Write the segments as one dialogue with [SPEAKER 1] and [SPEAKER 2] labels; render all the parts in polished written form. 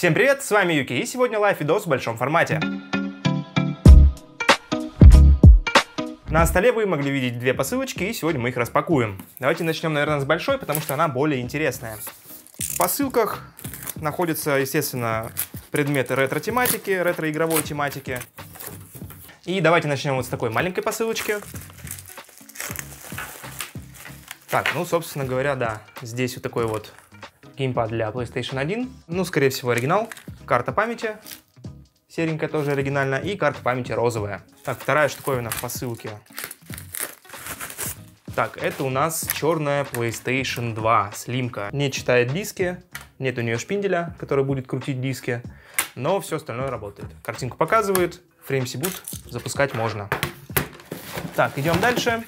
[SPEAKER 1] Всем привет, с вами Юки, и сегодня лайв-видос в большом формате. На столе вы могли видеть две посылочки, и сегодня мы их распакуем. Давайте начнем, наверное, с большой, потому что она более интересная. В посылках находятся, естественно, предметы ретро-тематики, ретро-игровой тематики. И давайте начнем вот с такой маленькой посылочки. Так, ну, собственно говоря, да, здесь вот такой вот геймпад для PlayStation 1. Ну, скорее всего, оригинал. Карта памяти. Серенькая тоже оригинальная. И карта памяти розовая. Так, вторая штуковина в посылке. Так, это у нас черная PlayStation 2 слимка. Не читает диски. Нет у нее шпинделя, который будет крутить диски. Но все остальное работает. Картинку показывает. Фреймси Boot запускать можно. Так, идем дальше.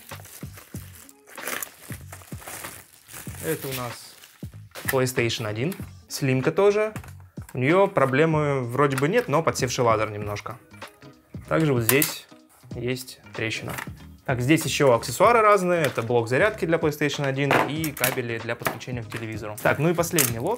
[SPEAKER 1] Это у нас PlayStation 1. Слимка тоже. У нее проблемы вроде бы нет, но подсевший лазер немножко. Также вот здесь есть трещина. Так, здесь еще аксессуары разные. Это блок зарядки для PlayStation 1 и кабели для подключения к телевизору. Так, ну и последний лот.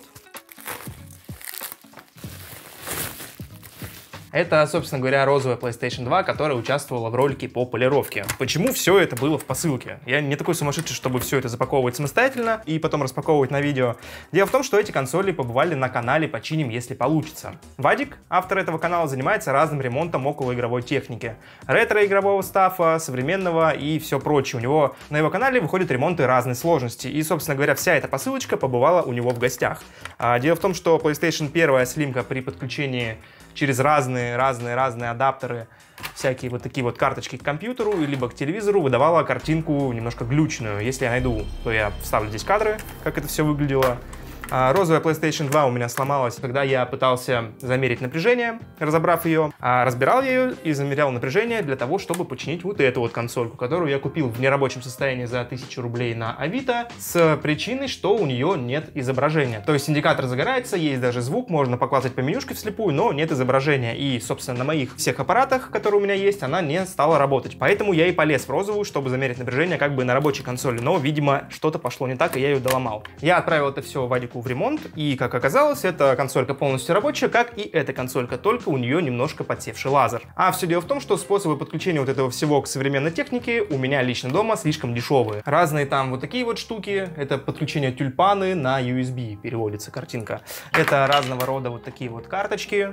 [SPEAKER 1] Это, собственно говоря, розовая PlayStation 2, которая участвовала в ролике по полировке. Почему все это было в посылке? Я не такой сумасшедший, чтобы все это запаковывать самостоятельно и потом распаковывать на видео. Дело в том, что эти консоли побывали на канале «Починим, если получится». Вадик, автор этого канала, занимается разным ремонтом околоигровой техники. Ретро-игрового стафа, современного и все прочее. У него на его канале выходят ремонты разной сложности. И, собственно говоря, вся эта посылочка побывала у него в гостях. Дело в том, что PlayStation 1 слимка при подключении через разные адаптеры, всякие вот такие вот карточки к компьютеру, либо к телевизору, выдавала картинку немножко глючную. Если я найду, то я вставлю здесь кадры, как это все выглядело. Розовая PlayStation 2 у меня сломалась, когда я пытался замерить напряжение, разобрав ее. Разбирал я ее и замерял напряжение для того, чтобы починить вот эту вот консольку, которую я купил в нерабочем состоянии за 1000 рублей на Авито, с причиной, что у нее нет изображения. То есть индикатор загорается, есть даже звук, можно поклацать по менюшке вслепую, но нет изображения. И, собственно, на моих всех аппаратах, которые у меня есть, она не стала работать. Поэтому я и полез в розовую, чтобы замерить напряжение как бы на рабочей консоли. Но, видимо, что-то пошло не так, и я ее доломал. Я отправил это все Вадику в ремонт, и, как оказалось, эта консолька полностью рабочая, как и эта консолька, только у нее немножко подсевший лазер. А все дело в том, что способы подключения вот этого всего к современной технике у меня лично дома слишком дешевые. Разные там вот такие вот штуки, это подключение тюльпаны на USB, переводится картинка. Это разного рода вот такие вот карточки,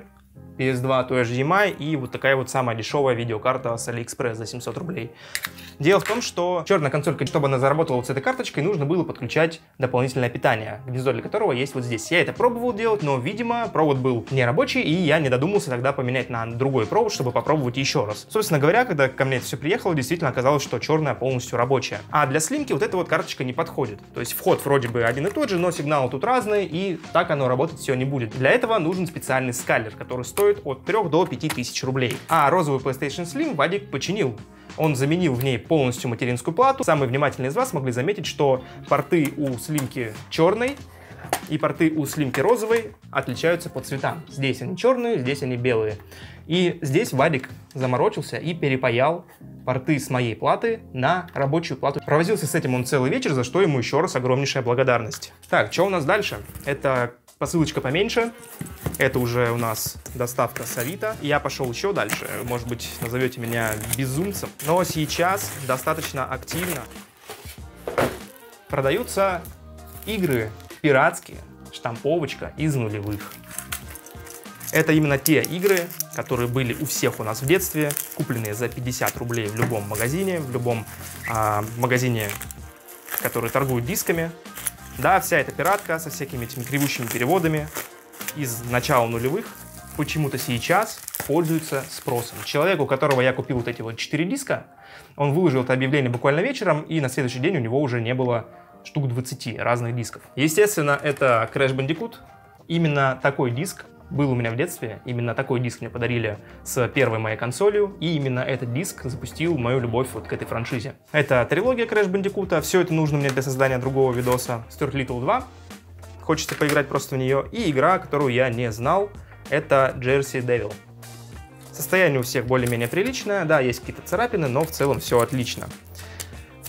[SPEAKER 1] PS2 to HDMI и вот такая вот самая дешевая видеокарта с AliExpress за 700 рублей. Дело в том, что черная консолька, чтобы она заработала вот с этой карточкой, нужно было подключать дополнительное питание, гнездо для которого есть вот здесь. Я это пробовал делать, но, видимо, провод был не рабочий, и я не додумался тогда поменять на другой провод, чтобы попробовать еще раз. Собственно говоря, когда ко мне это все приехало, действительно оказалось, что черная полностью рабочая. А для слимки вот эта вот карточка не подходит. То есть вход вроде бы один и тот же, но сигналы тут разные, и так оно работать все не будет. Для этого нужен специальный скайлер, который стоит от 3 до 5000 рублей. А розовую PlayStation Slim Вадик починил. Он заменил в ней полностью материнскую плату. Самые внимательные из вас могли заметить, что порты у слимки черной и порты у слимки розовой отличаются по цветам. Здесь они черные, здесь они белые. И здесь Вадик заморочился и перепаял порты с моей платы на рабочую плату. Провозился с этим он целый вечер, за что ему еще раз огромнейшая благодарность. Так, что у нас дальше? Это посылочка поменьше. Это уже у нас доставка с Авито. Я пошел еще дальше. Может быть, назовете меня безумцем. Но сейчас достаточно активно продаются игры пиратские, штамповочка из нулевых. Это именно те игры, которые были у всех у нас в детстве, купленные за 50 рублей в любом магазине, магазине, который торгует дисками. Да, вся эта пиратка со всякими этими кривущими переводами из начала нулевых почему-то сейчас пользуется спросом. Человек, у которого я купил вот эти вот 4 диска, он выложил это объявление буквально вечером, и на следующий день у него уже не было штук 20 разных дисков. Естественно, это Crash Bandicoot. Именно такой диск был у меня в детстве. Именно такой диск мне подарили с первой моей консолью. И именно этот диск запустил мою любовь вот к этой франшизе. Это трилогия Crash Bandicoot. Все это нужно мне для создания другого видоса. Stuart Little 2. Хочется поиграть просто в нее. И игра, которую я не знал, это Jersey Devil. Состояние у всех более-менее приличное. Да, есть какие-то царапины, но в целом все отлично.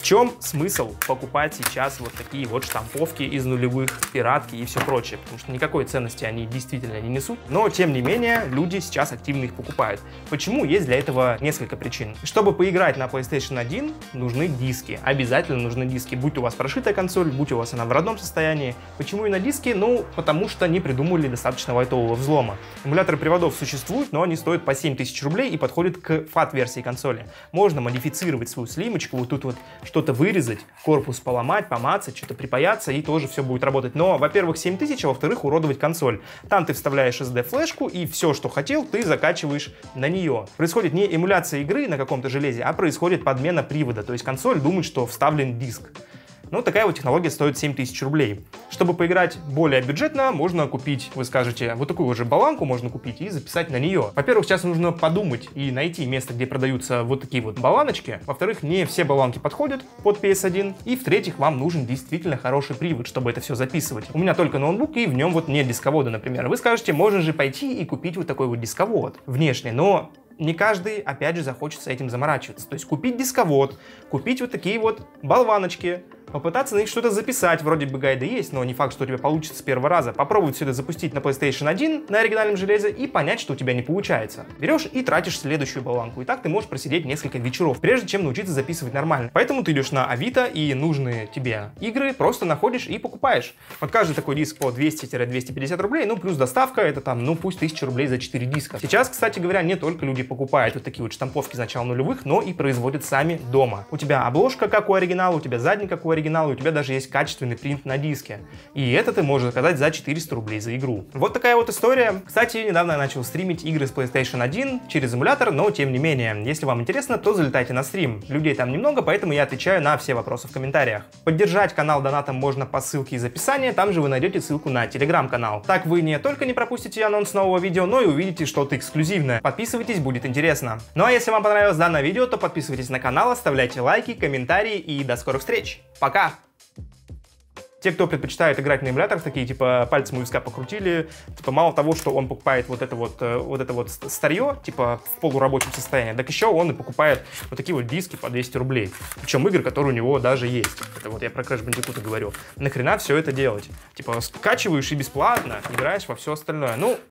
[SPEAKER 1] чем смысл покупать сейчас вот такие вот штамповки из нулевых, пиратки и все прочее? Потому что никакой ценности они действительно не несут. Но, тем не менее, люди сейчас активно их покупают. Почему? Есть для этого несколько причин. Чтобы поиграть на PlayStation 1, нужны диски. Обязательно нужны диски. Будь у вас прошитая консоль, будь у вас она в родном состоянии. Почему именно диски? Ну, потому что не придумали достаточно лайтового взлома. Эмуляторы приводов существуют, но они стоят по 7000 рублей и подходят к FAT-версии консоли. Можно модифицировать свою слимочку, вот тут вот что-то вырезать, корпус поломать, помацать, что-то припаяться, и тоже все будет работать. Но, во-первых, 7000, а во-вторых, уродовать консоль. Там ты вставляешь SD-флешку, и все, что хотел, ты закачиваешь на нее. Происходит не эмуляция игры на каком-то железе, а происходит подмена привода. То есть консоль думает, что вставлен диск. Ну, такая вот технология стоит 7000 рублей. Чтобы поиграть более бюджетно, можно купить, вы скажете, вот такую же болванку можно купить и записать на нее. Во-первых, сейчас нужно подумать и найти место, где продаются вот такие вот болваночки. Во-вторых, не все болванки подходят под PS1. И в-третьих, вам нужен действительно хороший привод, чтобы это все записывать. У меня только ноутбук, и в нем вот нет дисковода, например. Вы скажете, можно же пойти и купить вот такой вот дисковод внешний, но не каждый, опять же, захочется этим заморачиваться. То есть купить дисковод, купить вот такие вот болваночки, попытаться на них что-то записать, вроде бы гайды есть, но не факт, что у тебя получится с первого раза. Попробовать все это запустить на PlayStation 1 на оригинальном железе и понять, что у тебя не получается. Берешь и тратишь следующую болванку, и так ты можешь просидеть несколько вечеров, прежде чем научиться записывать нормально. Поэтому ты идешь на Авито и нужные тебе игры просто находишь и покупаешь. Вот каждый такой диск по 200-250 рублей, ну плюс доставка, это там, ну пусть 1000 рублей за 4 диска. Сейчас, кстати говоря, не только люди покупают вот такие вот штамповки с начала нулевых, но и производят сами дома. У тебя обложка как у оригинала, у тебя задник как у оригинала, и у тебя даже есть качественный принт на диске. И это ты можешь заказать за 400 рублей за игру. Вот такая вот история. Кстати, недавно я начал стримить игры с PlayStation 1 через эмулятор, но тем не менее, если вам интересно, то залетайте на стрим. Людей там немного, поэтому я отвечаю на все вопросы в комментариях. Поддержать канал донатом можно по ссылке из описания, там же вы найдете ссылку на телеграм-канал. Так вы не только не пропустите анонс нового видео, но и увидите что-то эксклюзивное. Подписывайтесь, будет интересно. Ну а если вам понравилось данное видео, то подписывайтесь на канал, оставляйте лайки, комментарии и до скорых встреч. Пока! Те, кто предпочитает играть на эмуляторах, такие, типа, пальцем у виска покрутили, типа, мало того, что он покупает вот это вот старье, типа, в полурабочем состоянии, так еще он и покупает вот такие вот диски по 200 рублей. Причем игры, которые у него даже есть. Это вот я про Crash Bandicoot говорю. Нахрена все это делать? Типа, скачиваешь и бесплатно играешь во все остальное. Ну,